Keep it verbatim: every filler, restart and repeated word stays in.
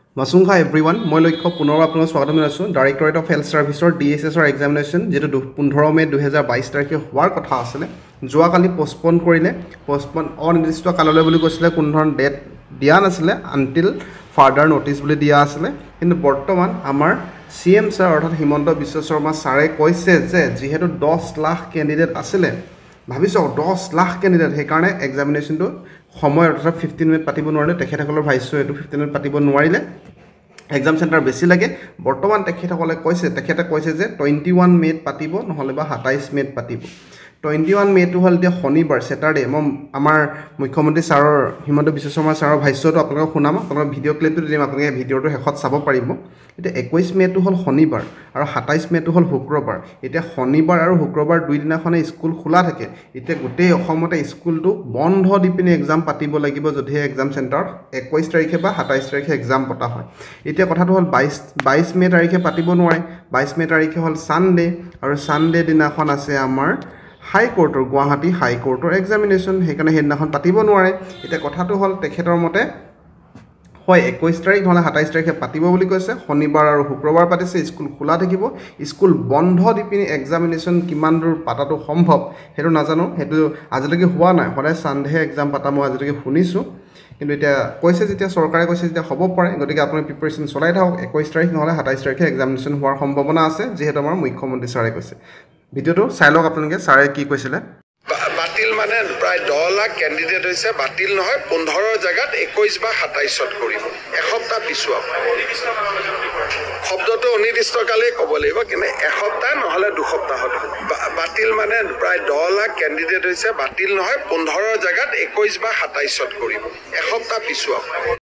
Masungha everyone, মই লক্ষ্য পুনৰ আপোনাক স্বাগতম জনাইছো ডাইৰেক্টৰেট অফ হেল্থ সাৰ্ভিসৰ D H S ৰ এক্সামিনেশ্যন যেটো পোন্ধৰ মে দুই হাজাৰ বাইছ তাৰিখে হোৱাৰ কথা আছিল যোৱা কালি পোষ্টপন কৰিলে পোষ্টপন অনিৰ্দিষ্ট কাললৈ বুলি কৈছিলে কোনো ধৰণৰ ডেট দিয়া নাছিলে আনটিল ফাৰ্দাৰ নোটিছ বুলি দিয়া আছিল কিন্তু বৰ্তমান আমাৰ সিএম স্যাৰ অৰ্থাৎ হিমন্ত বিশ্ব শৰ্মা ছাৰে কৈছে যে যেহেতু দহ লাখ ক্যান্ডিডেট আছিল ভাবিছো দহ লাখ ক্যান্ডিডেট হে কাৰণে এক্সামিনেশ্যনটো সময় অৰ্থাৎ ফিফটিন মিনিট পাতিব নোৱাৰিলে তেখেতসকলৰ ভাইছো এটো ফিফটিন মিনিট পাতিব নোৱাৰিলে এক্সাম সেন্টাৰ বেছি লাগে বৰ্তমান তেখেতসকলে কৈছে তেখেতে কৈছে যে টুৱেণ্টি ওৱান মেত পাতিব নহলে বা সাতাইছ মেত পাতিব টুৱেণ্টি ওৱান মেটো হল দিয়া শনিবাৰ স্যাটাৰডে মই আমাৰ মুখ্যমন্ত্ৰী ছাৰৰ হিমন্ত বিশ্ব শৰ্মা ছাৰৰ ভাষ্যটো আপোনালোকক শুনাম আপোনালোকৰ ভিডিও ক্লিপটো দিম আপোনালোকে ভিডিওটো হেকত চাব পাৰিব এটা একৈছ মেটো হল শনিবাৰ আৰু সাতাইছ মেটো হল শুক্ৰবাৰ এটা শনিবাৰ আৰু শুক্ৰবাৰ দুই দিনাখনে স্কুল খোলা থাকে এটা গোটেই অসমতে স্কুলটো বন্ধ দি পিনে এক্সাম পাতিব লাগিব যদি এক্সাম সেন্টাৰ একৈছ তাৰিখে বা সাতাইছ তাৰিখে এক্সাম পতা হয় এতিয়া কথাটো হল বাইছ মে তাৰিখে পাতিব নোৱাৰে বাইছ মে তাৰিখে হল সানডে আৰু সানডে দিনাখন আছে আমাৰ হাই কোৰ্টৰ গুৱাহাটী হাই কোৰ্টৰ এক্সামিনেশ্যন হেকাৰণে হেদিনাখন পাতিব নোৱাৰে এটা কথাটো হল তেখেতৰ মতে হয় একৈছ তাৰিখ নহলে সাতাইছ তাৰিখে পাতিব বুলি কৈছে শনিবাৰ আৰু শুক্ৰবাৰ পাতিছে স্কুল খোলা থাকিব স্কুল বন্ধ দি পিনে এক্সামিনেশ্যন কিমান দূৰ পাতাটো সম্ভৱ হেতু নাজানো হেতু আজিলৈকে হোৱা নাই হলে সানডে এক্সাম পাতা মই আজিলৈকে শুনিছো কিন্তু এটা কৈছে যেতিয়া চৰকাৰে কৈছে যেতিয়া হ'ব পাৰে গতিকে আপুনি প্ৰিপাৰেচন চলাই থাকক একৈছ তাৰিখ নহলে সাতাইছ তাৰিখে এক্সামিনেশ্যন হোৱাৰ সম্ভাৱনা আছে যেহেতু আমাৰ মুখ্যমন্ত্ৰী ছাৰে কৈছে ভিডিওটো চাই লওক আপোনালোকে ছাৰে কি কৈছিলে বাতিল মানে প্ৰায় দহ লাখ ক্যান্ডিডেট হৈছে বাতিল নহয় পোন্ধৰ জায়গাত একৈছ বা সাতাইছত কৰিব এসপ্তাহ পিছুৱাব শব্দটো অনিৰ্দিষ্টকালে ক'ব লাগিব কিন্তু এসপ্তাহ নহলে দুসপ্তাহত বাতিল মানে প্ৰায় দহ লাখ ক্যান্ডিডেট হৈছে বাতিল নহয় পোন্ধৰ জায়গাত একৈছ বা সাতাইছত কৰিব এসপ্তাহ পিছুৱাব